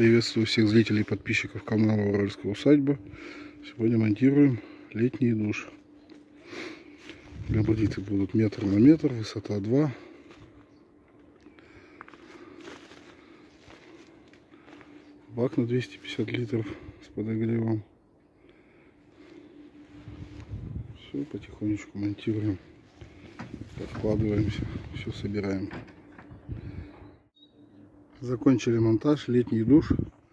Приветствую всех зрителей и подписчиков канала Уральская усадьба. Сегодня монтируем летний душ. Габариты будут метр на метр, высота 2. Бак на 250 литров с подогревом. Все, потихонечку монтируем, подкладываемся, все собираем. Закончили монтаж, летний душ.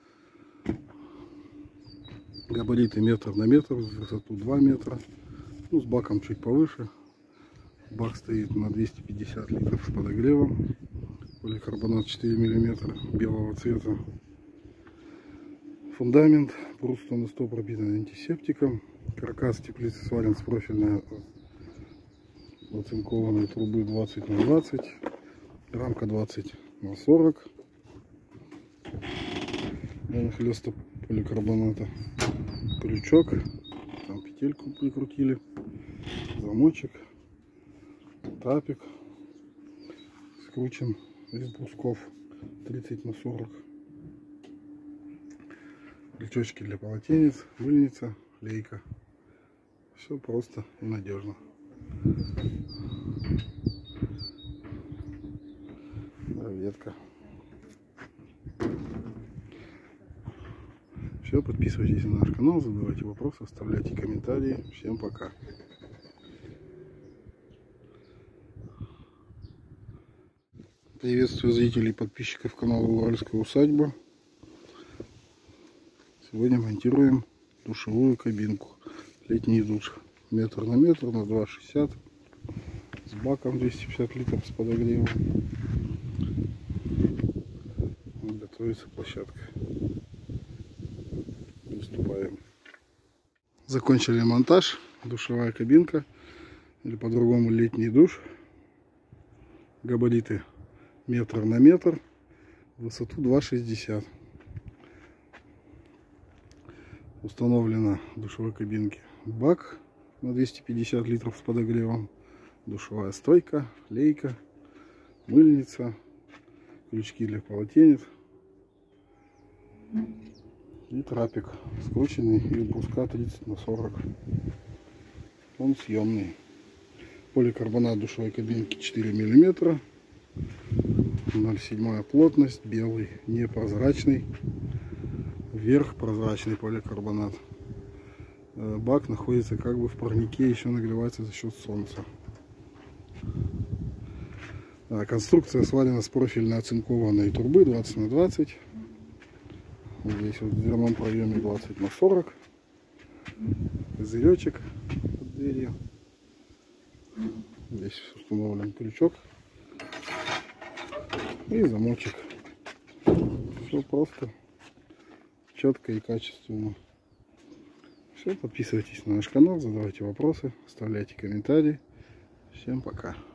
Габариты метр на метр, высоту 2 метра. Ну, с баком чуть повыше. Бак стоит на 250 литров с подогревом. Поликарбонат 4 мм белого цвета. Фундамент просто на 100 пропитан антисептиком. Каркас теплицы сварен с профильной оцинкованной трубы 20 на 20. Рамка 20 на 40. Нахлеста поликарбоната. Крючок. Там петельку прикрутили. Замочек. Тапик. Скручен из брусков 30 на 40. Крючочки для полотенец, мыльница, лейка. Все просто и надежно. Ветка. Все, подписывайтесь на наш канал, задавайте вопросы, оставляйте комментарии. Всем пока. Приветствую зрителей и подписчиков канала Уральская усадьба. Сегодня монтируем душевую кабинку. Летний душ. Метр на метр на 2,60. С баком 250 литров с подогревом. Готовится площадка. Приступаем. Закончили монтаж. Душевая кабинка. Или по-другому летний душ. Габариты метр на метр. Высоту 2,60. Установлена в душевой кабинке бак на 250 литров с подогревом. Душевая стойка, лейка, мыльница, крючки для полотенец и трапик, скрученный из бруска 30 на 40. Он съемный. Поликарбонат душевой кабинки 4 мм. 0,7 плотность, белый, непрозрачный. Вверх прозрачный поликарбонат. Бак находится как бы в парнике, еще нагревается за счет солнца. Конструкция сварена с профильной оцинкованной трубы 20 на 20. Здесь вот в дверном проеме 20 на 40. Козыречек под дверью. Здесь установлен крючок и замочек. Все просто, четко и качественно. Все, подписывайтесь на наш канал, задавайте вопросы, оставляйте комментарии. Всем пока.